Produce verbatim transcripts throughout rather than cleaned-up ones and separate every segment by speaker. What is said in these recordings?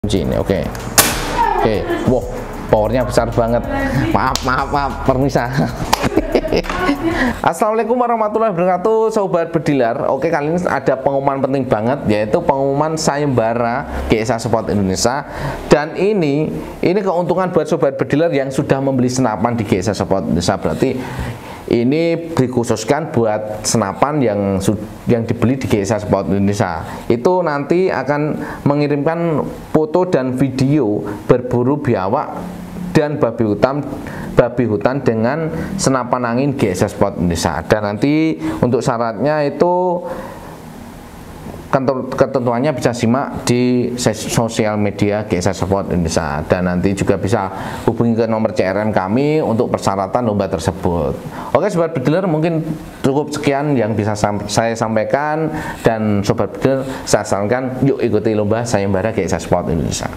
Speaker 1: Kunci ini, oke, oke, wow, powernya besar banget. Maaf, maaf, maaf, permisa. Assalamualaikum warahmatullahi wabarakatuh, sobat bediler. Oke, kali ini ada pengumuman penting banget, yaitu pengumuman sayembara G S A Sport Indonesia. Dan ini, ini keuntungan buat sobat bediler yang sudah membeli senapan di G S A Sport Indonesia. Berarti ini dikhususkan buat senapan yang yang dibeli di G S A Sport Indonesia. Itu nanti akan mengirimkan foto dan video berburu biawak dan babi hutan babi hutan dengan senapan angin G S A Sport Indonesia. Dan nanti untuk syaratnya itu ketentuannya bisa simak di sosial media G S A Sport Indonesia, dan nanti juga bisa hubungi ke nomor C R M kami untuk persyaratan lomba tersebut. Oke sobat bediler, mungkin cukup sekian yang bisa saya sampaikan, dan sobat bediler saya sarankan yuk ikuti lomba sayembara G S A Sport Indonesia.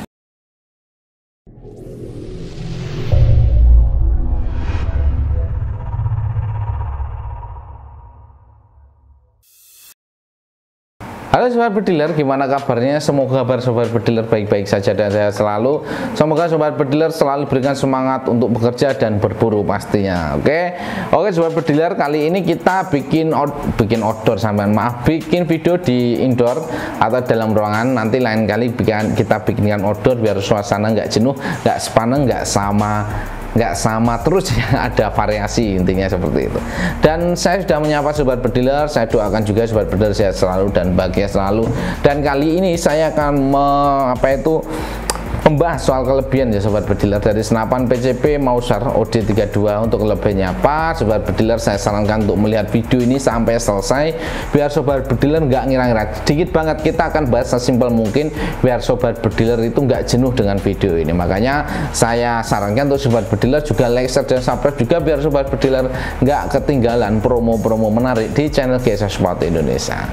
Speaker 1: Halo sobat bediler, gimana kabarnya? Semoga kabar sobat bediler baik-baik saja dan sehat selalu. Semoga sobat bediler selalu berikan semangat untuk bekerja dan berburu pastinya. Oke, oke sobat bediler, kali ini kita bikin out, bikin outdoor sampean, maaf, bikin video di indoor atau dalam ruangan. Nanti lain kali bikin, kita bikinkan outdoor biar suasana nggak jenuh, nggak sepaneng, nggak sama nggak sama terus ya, ada variasi, intinya seperti itu. Dan saya sudah menyapa sobat bediler, saya doakan juga sobat bediler sehat selalu dan bahagia selalu. Dan kali ini saya akan me, apa itu membahas soal kelebihan ya sobat bediler dari senapan P C P Mauser O D tiga puluh dua. Untuk kelebihannya apa sobat bediler, saya sarankan untuk melihat video ini sampai selesai biar sobat bediler nggak ngira-ngira. Sedikit banget kita akan bahas sesimpel mungkin biar sobat bediler itu nggak jenuh dengan video ini. Makanya saya sarankan untuk sobat bediler juga like, share, dan subscribe juga biar sobat bediler nggak ketinggalan promo-promo menarik di channel G S A Sport Indonesia.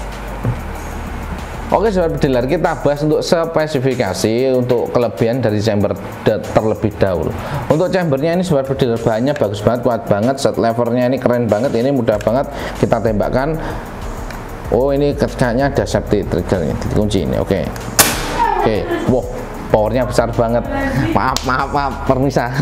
Speaker 1: Oke sobat bediler, kita bahas untuk spesifikasi untuk kelebihan dari chamber terlebih dahulu. Untuk chambernya ini sobat bediler, bahannya bagus banget, kuat banget, set levernya ini keren banget, ini mudah banget kita tembakkan. Oh, ini kayaknya ada safety trigger, dikunci ini. Oke, oke, wow, powernya besar banget. Maaf, maaf, maaf, permisa.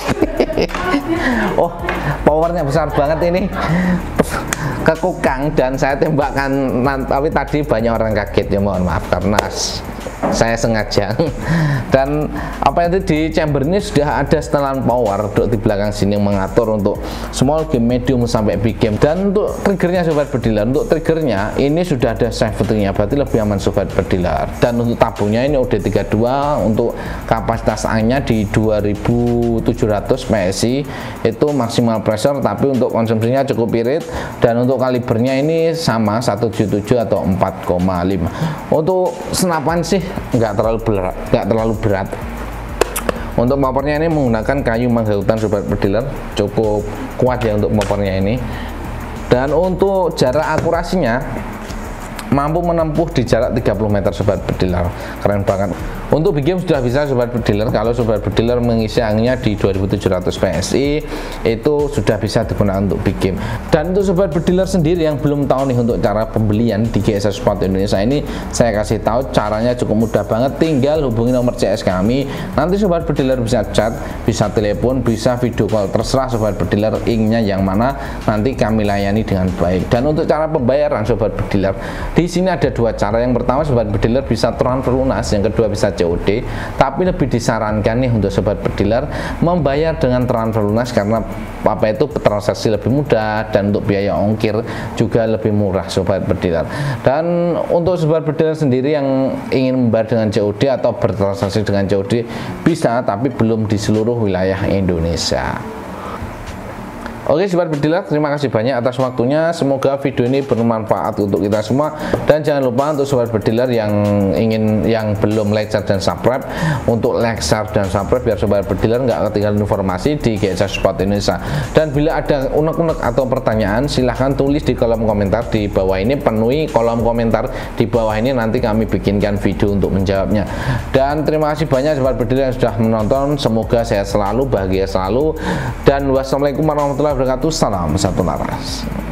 Speaker 1: Oh, powernya besar banget ini, kekukang, dan saya tembakkan, tapi tadi banyak orang kaget ya, mohon maaf karena saya sengaja. Dan apa itu di chamber ini sudah ada setelan power untuk di belakang sini yang mengatur untuk small game, medium sampai big game. Dan untuk triggernya sobat bediler, untuk triggernya ini sudah ada safety-nya, berarti lebih aman sobat bediler. Dan untuk tabungnya ini O D tiga puluh dua, untuk kapasitas anginnya di dua ribu tujuh ratus P S I, itu maksimal pressure, tapi untuk konsumsinya cukup irit. Dan untuk kalibernya ini sama satu tujuh tujuh atau empat koma lima. Untuk senapan sih nggak terlalu berat, nggak terlalu berat. Untuk mopornya ini menggunakan kayu mangga hutan sobat bediler, cukup kuat ya untuk mopornya ini. Dan untuk jarak akurasinya mampu menempuh di jarak tiga puluh meter sobat bediler, keren banget. Untuk big game sudah bisa sobat bediler, kalau sobat bediler mengisi anginnya di dua ribu tujuh ratus P S I itu sudah bisa digunakan untuk big game. Dan untuk sobat bediler sendiri yang belum tahu nih untuk cara pembelian di G S A Sport Indonesia ini, saya kasih tahu caranya cukup mudah banget, tinggal hubungi nomor C S kami. Nanti sobat bediler bisa chat, bisa telepon, bisa video call, terserah sobat bediler inginnya yang mana, nanti kami layani dengan baik. Dan untuk cara pembayaran sobat bediler, di sini ada dua cara. Yang pertama sobat bediler bisa transfer lunas, yang kedua bisa C O D. Tapi lebih disarankan nih untuk sobat bediler membayar dengan transfer lunas, karena apa itu transaksi lebih mudah dan untuk biaya ongkir juga lebih murah sobat bediler. Dan untuk sobat bediler sendiri yang ingin membayar dengan C O D atau bertransaksi dengan C O D bisa, tapi belum di seluruh wilayah Indonesia. Oke sobat bediler, terima kasih banyak atas waktunya. Semoga video ini bermanfaat untuk kita semua. Dan jangan lupa untuk sobat bediler yang ingin, yang belum like, share, dan subscribe, untuk like, share, dan subscribe biar sobat bediler nggak ketinggalan informasi di G S A Sport Indonesia. Dan bila ada unek-unek atau pertanyaan, silahkan tulis di kolom komentar di bawah ini. Penuhi kolom komentar di bawah ini, nanti kami bikinkan video untuk menjawabnya. Dan terima kasih banyak sobat bediler yang sudah menonton. Semoga sehat selalu, bahagia selalu, dan wassalamualaikum warahmatullahi wabarakatuh. Salam satu laras.